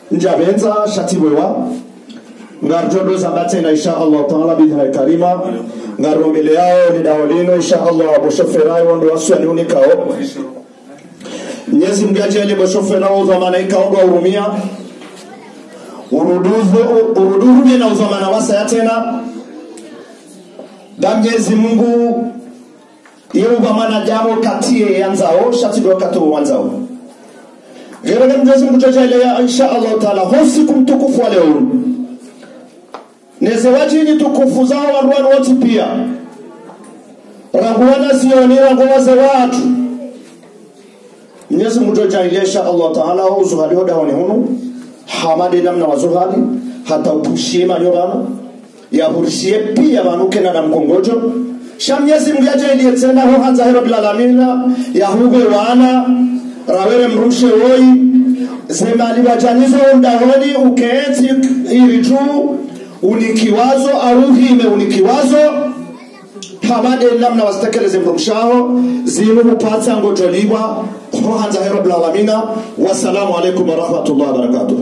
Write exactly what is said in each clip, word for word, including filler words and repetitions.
njabenza shatibwewa ngarjodo zambate na insha Allah taala bidha karima ngaromele yao ni daolino insha Allah boshofera wondo waswani unikao nyezi mgajele boshofera wo zamana ikao ndo urumia uruduzo uruduhu na uzamana wasa tena damjezi Mungu yero bamana jamo katie yanzao shatido kato wanzao gero mjezi mjajele ya insha Allah taala hosi kumtukufu wa leo nezewaji ni tukufu zao warwan wote pia rahuana zioni rangowaze watu Mwenyezi Mungu jailisha Allah Taala uzuhali hoda honi hunu hamadi namna wazuhali hata upushie manyobana ya burshie pia banuke na mkongojo sha Mwenyezi Mungu jailie tena ho hanza hero bila lamina ya hugo wana rawere mrushe woi zemali wajanizo ndahoni uketi iriju unikiwazo aruhime unikiwazo hamade namna wastekeleze mrumshaho zinu upata ngojoliwa rohanza hero bila lamina wassalamu alaikum wa rahmatullahi wa barakatuh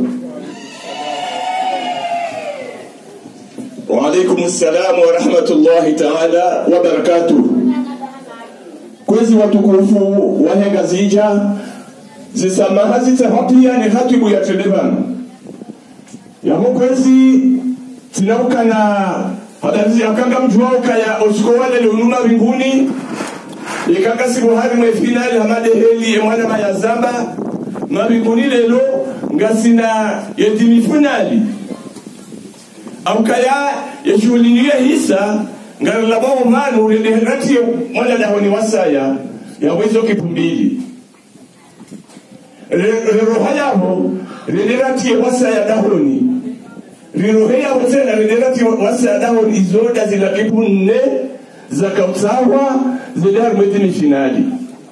wa alaikum assalam wa rahmatullahi ta'ala wa barakatuh kwezi watukufu wahenga zija zisamaha zitahapia ni hatibu ya telebana ya kwezi tinabukana hadarizi akanga mjuao kaya osikowale leununa binguni ikanga siku hari mwe finali hamade heli emwana mayazamba mabinguni lelo ngasina yetimi finali au kaya yeshulinie hisa ngarala bawo manu lehati mwana dahoni wasaya ya wezo kipumbili rohayaho lehati wasaya dahoni rirohea wotena riderati wasa dawo izoda zilakibunne zakautawa zidar mwetini finali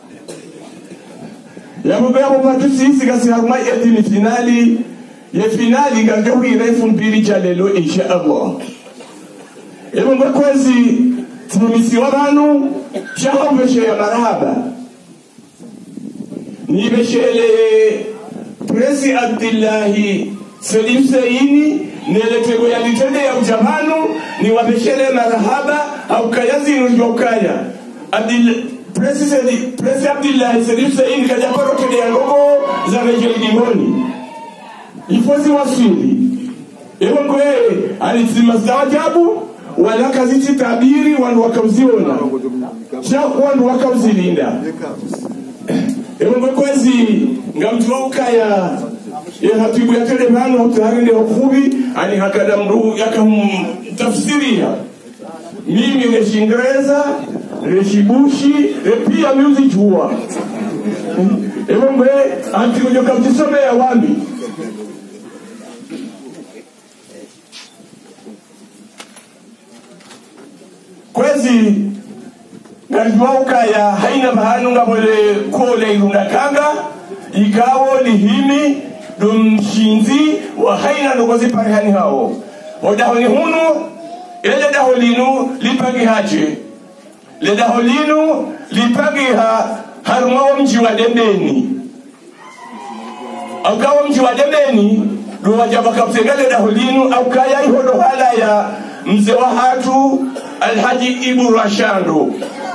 ya mbaya matusi isi kasi harma yetini finali ya finali ngajohi refu mbili jalelo insha Allah ebo mkwezi tumisi wabanu shaho beshe ya marahaba ni beshele Presi Abdillahi Selim Saini Nelekego ya litende ya ujamanu ni wabeshele marahaba au kayazi nujokaya Abdil Presi Sedi Presi Abdillahi Selim Saini kaja koroke ya ngogo za rejeli dimoni ifozi wasili ewa mkwe alizima stawajabu wala kaziti tabiri wandu wakauziona shaku wandu wakauzilinda ewa mkwe kwezi ngamtuwa ukaya ya hatibu ya telebano utaharinde wakubi ani hakada mru yaka tafsiria mimi reshi Ingereza reshi Bushi pia miuzi juwa ewa mkwe antiko joka mtisome ya wami kwezi ngajwauka ya haina bahanu ngabole kole irundakanga ikawo lihimi dumshinzi wa haina nukozi parihani hao odahoni hunu ile daholinu lipagi haje le daholinu lipagi ha harumawo mji wa dembeni au kawo mji wa dembeni do wajaba kapsengale daholinu au kaya ihodo hala ya mzee wa hatu Alhaji Ibu Rashando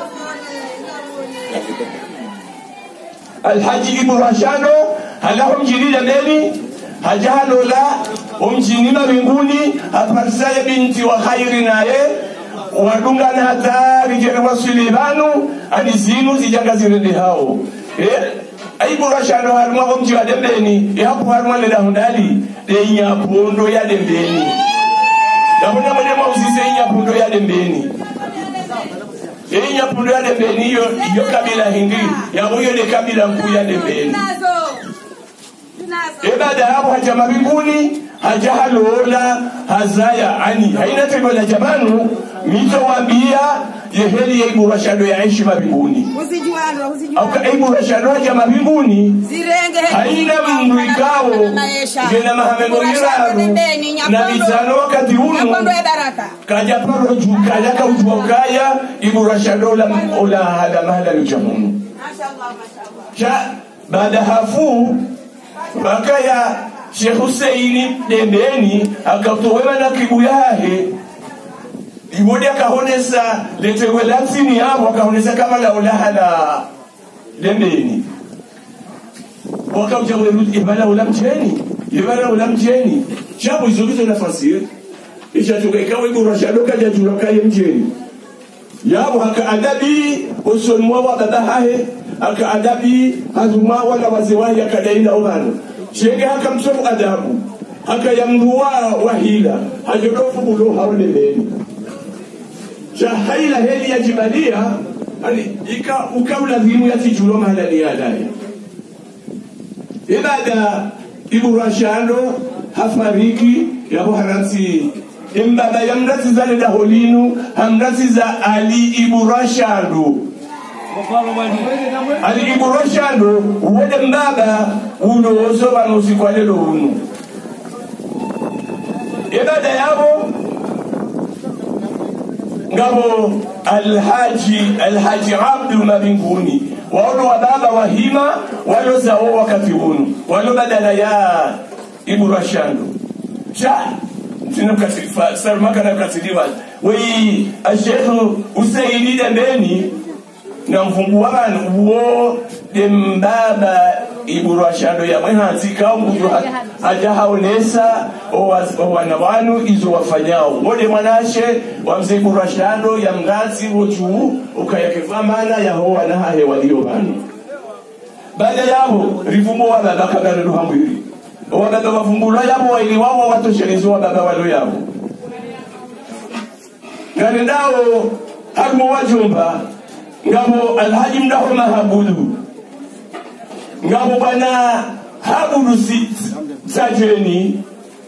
Alhaji Ibu Rashando halahu mjirida beni hajalo la umjinima mbinguni aparsaye binti wa khairi naye wadunga na hatari jere wasulibanu alizinu zijanga zirende hao eh Ibu Rashando halumwa mji wa dembeni e hapo halumwa le dahundali de nyapondo ya dembeni Dabona mwenye mauzise inyapundo ya dembeni Inyapundo ya dembeni yo, yo kabila hindi ya uyo de kabila mkuu ya dembeni Ebada hapo haja mabinguni haja halola hazaya ani haina tego la jabanu mito wambia yeheli ya Ibu Rashando ya ishi mabinguni usijuano usijuano au Ibu Rashando haja mabinguni zirenge haina mndu ikao jena mahamengo miraru na bizano wakati unu kaja paro jukaya kaujukaya Ibu Rashando la ola hada mahala ujamunu mashallah mashallah cha baada hafu bakaya Sheikh Hussein dembeni akatowewa na kibuyahe ibodi akahonesa letewe latini hapo akahonesa kama la ulahala dembeni wakauja weruti ibala ulamjeni ibala ulamjeni chapo izogizo nafasi isha tukaikawe burashadoka jajuroka yemjeni yabo haka adabi usonwa wa babahahe aka adabi hazuma wala waziwahi akadaina obano shege haka msofu adabu haka yamruwa wahila hajodofu bulo haule beni shahaila heli ya jibalia hani ika ukawla dhimu ya tijulo mahalani ya daya ibada ibu rashando hafariki yabo haransi imbaba ya mrati za leda holinu hamrati za Ali ibu rashando Ali ibu rashando uwede mbaba uno oso wano usiku alelo unu ibada yabo ngabo alhaji alhaji abdu mabinguni wano wababa wahima wano zao wakati unu wano badala ya ibu rashando sha tino kasifa sarmaka na kasiliwa wei ashekhu usaidi dembeni na mfungu wabana uo dembaba ibu rashando ya mwenhanzi kao mbujo haja haonesa o wanawanu izo wafanyao wode mwanashe wa mzee ibu rashando ya mgazi wochu ukayakefamana ya hoa na hahe walio banu baada yabo rifumo wala bakagana duhambiri wababa wafumbula yabo waili wao watoshelezi wababa walo yabo ngani ndao harumo wajumba ngabo alhaji mdaho mahabudu ngabo bana habudu sajeni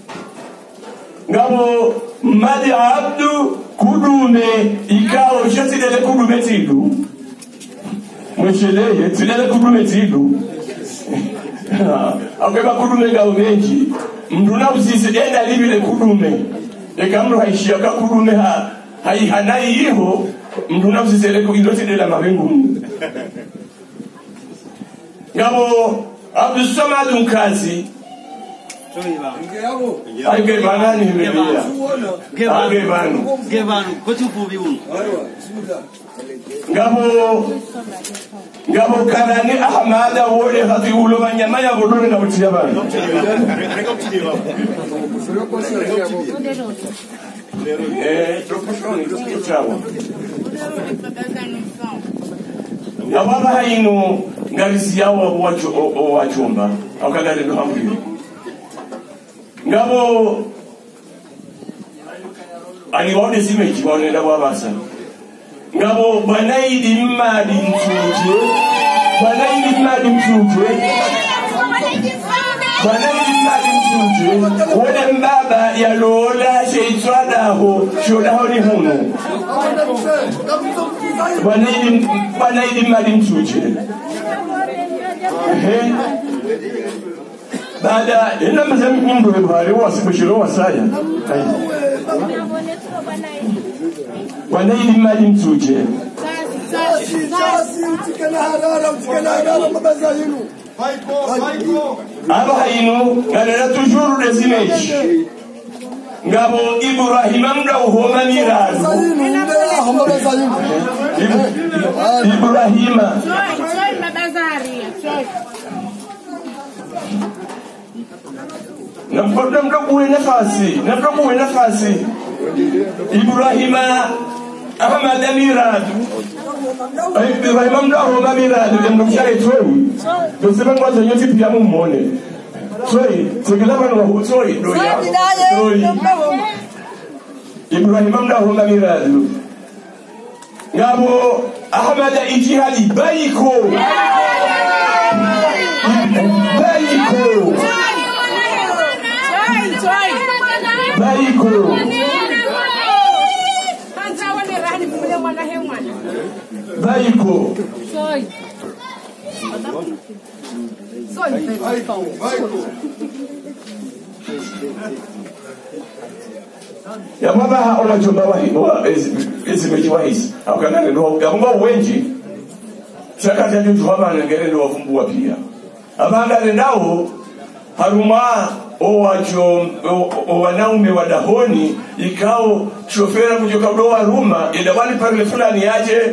ngabo madi abdu kudume ikao shotilele kudume tidu mweshelehe tilele kudume tidu akeba kudume ngao menji mduna usisi enda libile kudume eka mdu haishia ka kudume ha hai hanai iho mduna usisi eleko indoti dela mabengu ngabo Abdul Samad Mkazi Age banani mebia Age banu Gebanu kotufubi unu ngabo ngabo karani Ahmada wole hati ulo banyama ya bodone na utia bana eh proportion iko chawa ya baba haino ngarisi yao wacho o wachomba akagale ndo hambi ngabo ani wone simeji wone ndo babasa ngabo banaidi mmadi mtuje banaidi mmadi mtuje banaidi mmadi mtuje wone mbaba ya lola sheitwada ho shoda ho ni hunu banaidi banaidi mmadi mtuje ehe baada ina mzee mndo bali wasibishiro wasaya banaidi mmadi mtuje aba hainu galera toujours des images ngabo Ibrahim amda uhoma mirazu Ibrahim Nampoda mdokuwe nafasi namdokuwe nafasi Ibrahim Ahmad Amiradu Ibrahim amda uhoma mirazu ndamshaye twoi dosema ngwazo nyoti pia mumone twoi tegela bana wa twoi doya twoi Ibrahim amda uhoma mirazu ngabo Ahmad Ijihadi Bayiko Bayiko Bayiko Bayiko Soy Soy Bayiko ya baba ona chomba wahi ezi meji wahi akagana ndo ngomba wenji chaka cha jutu baba ngere ndo wafumbua pia abanga ndao haruma o wacho o wanaume wadahoni ikao shofera kujoka doa Ruma ila wali parle fulani aje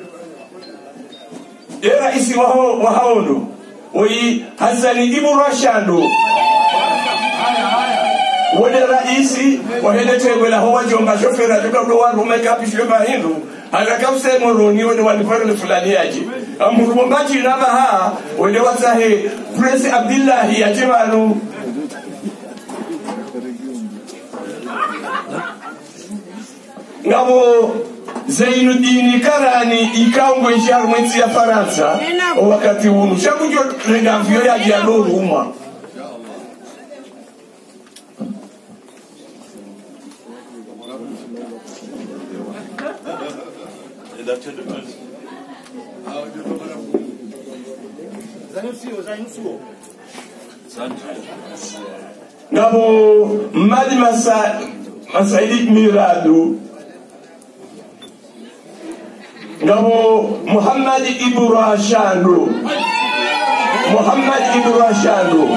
era isi wao wahaondo oi Hassan Ibn Rashando wale raisi wahele tegwela ho wajomba shofera joka doa Ruma kapishwe bahindu alakafse moroni wale wali parle fulani aje amurumbaji nabaha wale wasahe Prince Abdullah yatimanu ngabo Zainuddin Karani ikaungo ishar mwezi ya Faransa wakati huu shakujo redavyo ya dialo Ruma ngabo mali masa masaidi mirado ngabo Muhammad Ibn Rashando Muhammad Ibn Rashando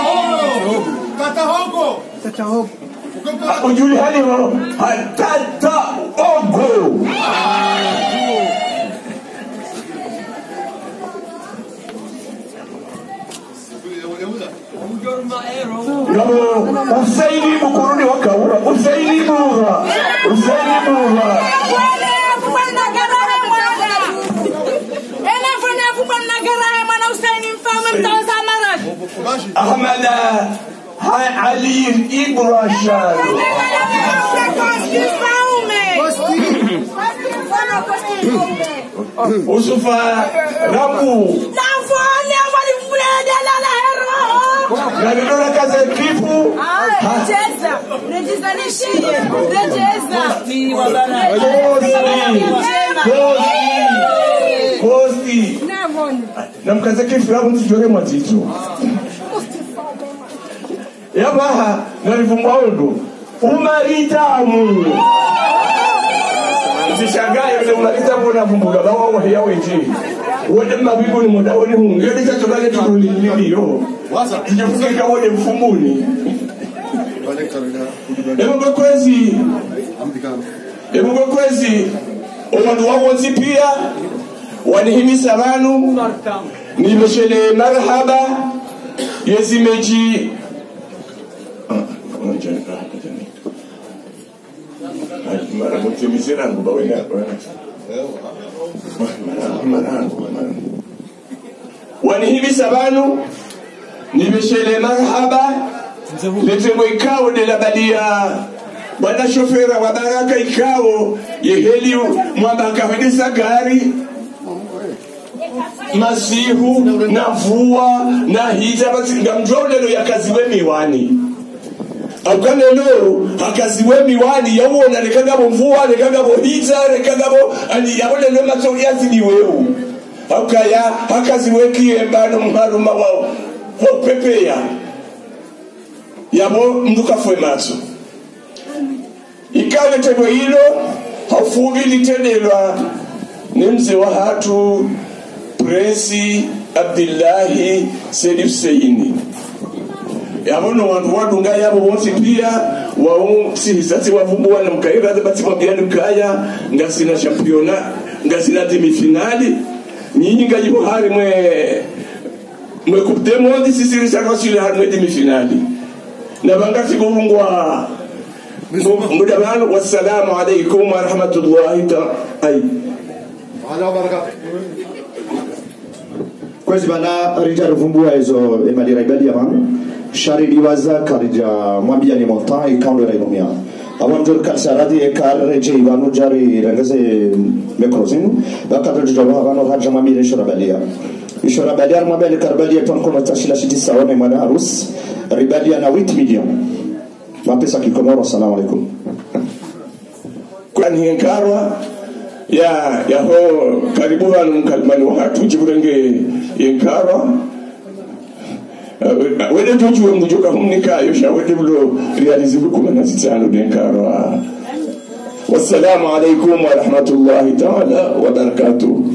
Katahoko Katahoko ujuli hali ho hatata ogo ngabo Usaini bukuruni wakaura Usaini bura Usaini bura Ahmad Ali Ibn Rashando Usufa Rabu Nalidora kaze kifu Rejeza Rejeza nishie Rejeza Kosti Kosti na mkaze kifu rabu mtijore mwatitu yabaha nalivumba ondo umaritamu Sishangaye yule unalitamu na vumbuga bawa wahia wenjini wode mabibu ni muda wode mungu yode chacho gale tulililiyo ijifukika wode mfumbuni ebo kwa kwezi ebo kwa kwezi umandu wawonzi pia wanihimisa vanu nimeshele marhaba yezi meji mara mtumisera ngo bawe ngakora wanihimisa vanu nimeshele marhaba letengo ikao de la badia bwana shofera wa baraka ikao yeheli mwambaka wedesa gari masihu na vua na hija basi ngamjolelo yakaziwe miwani akanelo akaziwe miwani yawona lekagabo mvua lekagabo hija lekagabo ani yawolelo matoriazi ni wewe akaya akaziwe kiembano mharuma wao ho pepeya yabo mduka fwe macho ikawe tego hilo hafugi litendelwa ni mzee wa hatu Prince Abdullahi Said Hussein yabono wantu wadunga yabo bonse pia wao sihizati wavumbua na mkaira bati mwagani mkaya ngasina championa ngasina demi finali nyinyi ngajibo hari mwe mwe coupe du monde sisi chakosile hari mwe demi finali na bangati gongwa muda bano wassalamu alaykum wa rahmatullahi ta'ala Ala barakatuh kwezi bana rija ruvumbua hizo emalira ibadi ya manu shari liwaza karija mwambia ni monta ikaundo ya inomia awanjur kalsaradi ekar reje ibanu jari rengaze mekrozinu wakati tujawa vano haja mamire shora balia shora balia mwambia ni karbalia tonkono tashila shiti sawane mwana harus ribalia na wit million mapesa kikomoro. Assalamu alaikum. Kwani henkarwa ya ya ho karibu wanu mkalimani watu jiburenge yenkarwa uh, wede tujuwe mjuka humnika yosha wede bulo realizibu kumana sitano denkarwa. Wassalamu alaikum wa rahmatullahi ta'ala wa barakatuh.